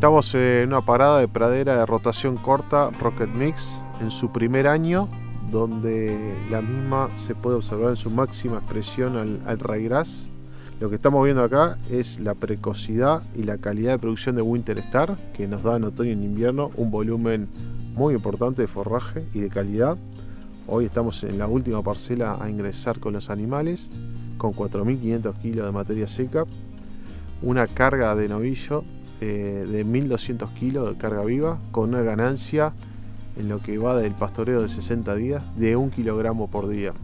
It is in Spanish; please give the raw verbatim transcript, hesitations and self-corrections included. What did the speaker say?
Estamos en una parada de pradera de rotación corta Rocket Mix en su primer año, donde la misma se puede observar en su máxima expresión al, al ryegrass. Lo que estamos viendo acá es la precocidad y la calidad de producción de Winter Star, que nos da en otoño y en invierno un volumen muy importante de forraje y de calidad. Hoy estamos en la última parcela a ingresar con los animales, con cuatro mil quinientos kilos de materia seca, una carga de novillo eh, de mil doscientos kilos de carga viva, con una ganancia en lo que va del pastoreo de sesenta días de un kilogramo por día.